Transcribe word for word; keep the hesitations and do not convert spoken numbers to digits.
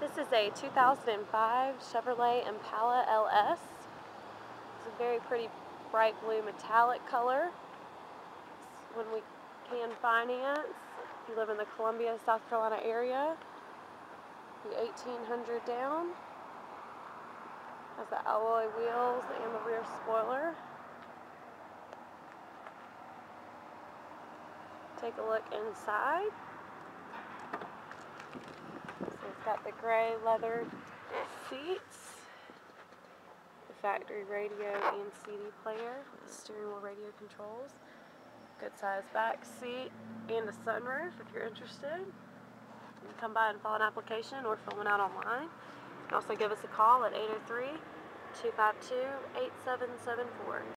This is a two thousand five Chevrolet Impala L S. It's a very pretty bright blue metallic color. It's when we can finance, if you live in the Columbia, South Carolina area, be eighteen hundred dollars down. Has the alloy wheels and the rear spoiler. Take a look inside. So it's got the gray leather seats, the factory radio and C D player, with the steering wheel radio controls, good sized back seat, and a sunroof if you're interested. You can come by and file an application or fill one out online. You can also give us a call at eight oh three, two five two, eight seven seven four.